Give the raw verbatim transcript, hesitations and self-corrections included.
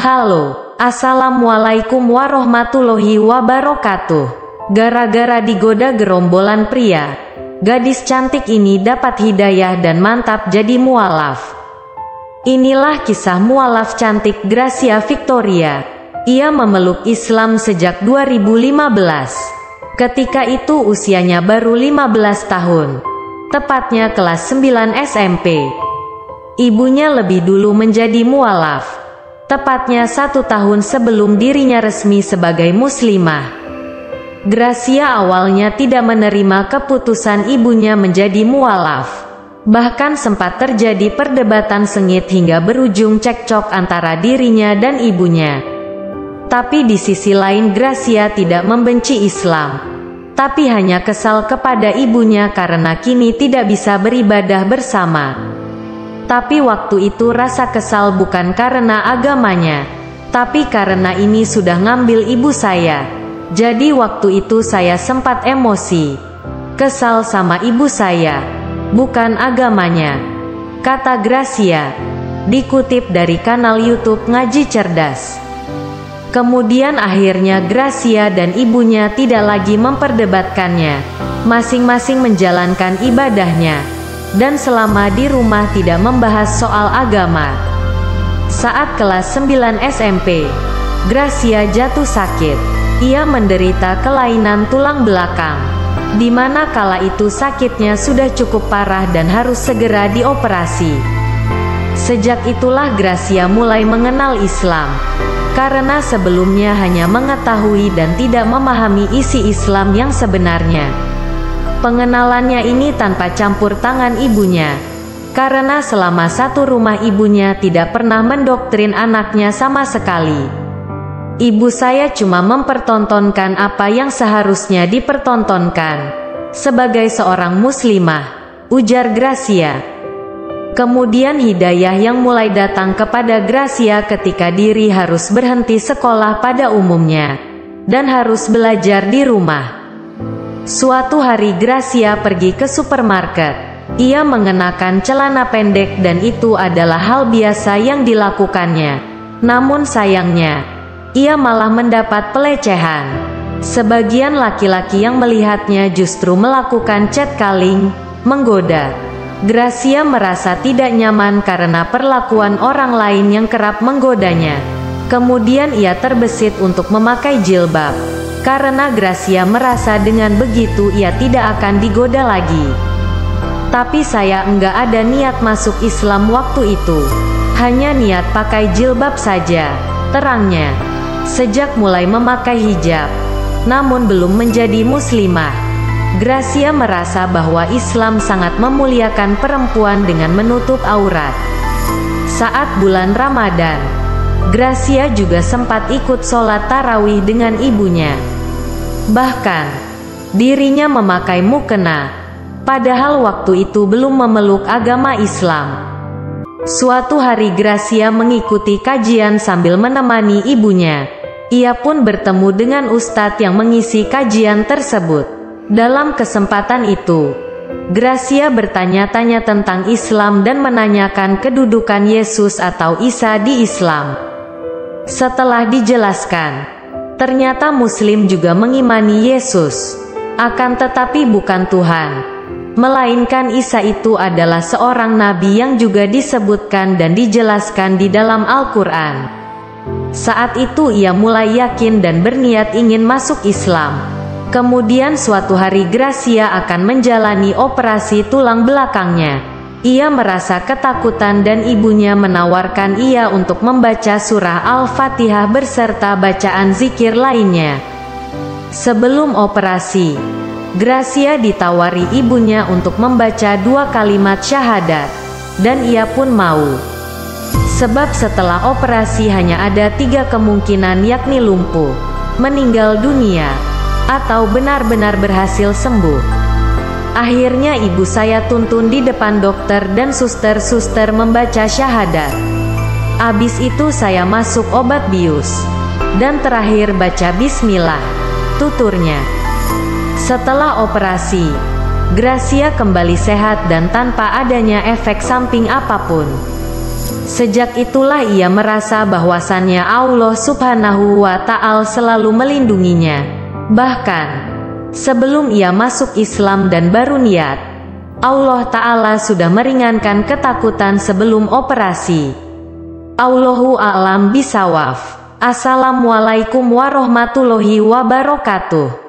Halo, assalamualaikum warahmatullahi wabarakatuh. Gara-gara digoda gerombolan pria, gadis cantik ini dapat hidayah dan mantap jadi mualaf. Inilah kisah mualaf cantik Gracia Victoria. Ia memeluk Islam sejak dua ribu lima belas. Ketika itu usianya baru lima belas tahun, tepatnya kelas sembilan S M P. Ibunya lebih dulu menjadi mualaf, tepatnya satu tahun sebelum dirinya resmi sebagai muslimah. Gracia awalnya tidak menerima keputusan ibunya menjadi mualaf. Bahkan sempat terjadi perdebatan sengit hingga berujung cekcok antara dirinya dan ibunya. Tapi di sisi lain Gracia tidak membenci Islam, tapi hanya kesal kepada ibunya karena kini tidak bisa beribadah bersama. Tapi waktu itu rasa kesal bukan karena agamanya, tapi karena ini sudah ngambil ibu saya. Jadi waktu itu saya sempat emosi, kesal sama ibu saya, bukan agamanya, kata Gracia, dikutip dari kanal YouTube Ngaji Cerdas. Kemudian akhirnya Gracia dan ibunya tidak lagi memperdebatkannya, masing-masing menjalankan ibadahnya, dan selama di rumah tidak membahas soal agama. Saat kelas sembilan S M P, Gracia jatuh sakit. Ia menderita kelainan tulang belakang, di mana kala itu sakitnya sudah cukup parah dan harus segera dioperasi. Sejak itulah Gracia mulai mengenal Islam, karena sebelumnya hanya mengetahui dan tidak memahami isi Islam yang sebenarnya. Pengenalannya ini tanpa campur tangan ibunya, karena selama satu rumah ibunya tidak pernah mendoktrin anaknya sama sekali. Ibu saya cuma mempertontonkan apa yang seharusnya dipertontonkan sebagai seorang muslimah, ujar Gracia. Kemudian hidayah yang mulai datang kepada Gracia ketika diri harus berhenti sekolah pada umumnya dan harus belajar di rumah. Suatu hari Gracia pergi ke supermarket. Ia mengenakan celana pendek dan itu adalah hal biasa yang dilakukannya. Namun sayangnya, ia malah mendapat pelecehan. Sebagian laki-laki yang melihatnya justru melakukan catcalling, menggoda. Gracia merasa tidak nyaman karena perlakuan orang lain yang kerap menggodanya. Kemudian ia terbesit untuk memakai jilbab, karena Gracia merasa dengan begitu ia tidak akan digoda lagi. Tapi saya enggak ada niat masuk Islam waktu itu, hanya niat pakai jilbab saja, terangnya. Sejak mulai memakai hijab, namun belum menjadi muslimah, Gracia merasa bahwa Islam sangat memuliakan perempuan dengan menutup aurat. Saat bulan Ramadan, Gracia juga sempat ikut sholat tarawih dengan ibunya. Bahkan, dirinya memakai mukena, padahal waktu itu belum memeluk agama Islam. Suatu hari Gracia mengikuti kajian sambil menemani ibunya. Ia pun bertemu dengan ustadz yang mengisi kajian tersebut. Dalam kesempatan itu, Gracia bertanya-tanya tentang Islam dan menanyakan kedudukan Yesus atau Isa di Islam. Setelah dijelaskan, ternyata Muslim juga mengimani Yesus, akan tetapi bukan Tuhan, melainkan Isa itu adalah seorang nabi yang juga disebutkan dan dijelaskan di dalam Al-Quran. Saat itu ia mulai yakin dan berniat ingin masuk Islam. Kemudian suatu hari Gracia akan menjalani operasi tulang belakangnya. Ia merasa ketakutan dan ibunya menawarkan ia untuk membaca surah Al-Fatihah beserta bacaan zikir lainnya. Sebelum operasi, Gracia ditawari ibunya untuk membaca dua kalimat syahadat, dan ia pun mau. Sebab setelah operasi hanya ada tiga kemungkinan, yakni lumpuh, meninggal dunia, atau benar-benar berhasil sembuh. Akhirnya ibu saya tuntun di depan dokter dan suster-suster membaca syahadat. Abis itu saya masuk obat bius, dan terakhir baca bismillah, tuturnya. Setelah operasi, Gracia kembali sehat dan tanpa adanya efek samping apapun. Sejak itulah ia merasa bahwasannya Allah Subhanahu wa Ta'ala selalu melindunginya. Bahkan sebelum ia masuk Islam dan baru niat, Allah Ta'ala sudah meringankan ketakutan sebelum operasi. Allahu a'lam bishawab. Assalamualaikum warahmatullahi wabarakatuh.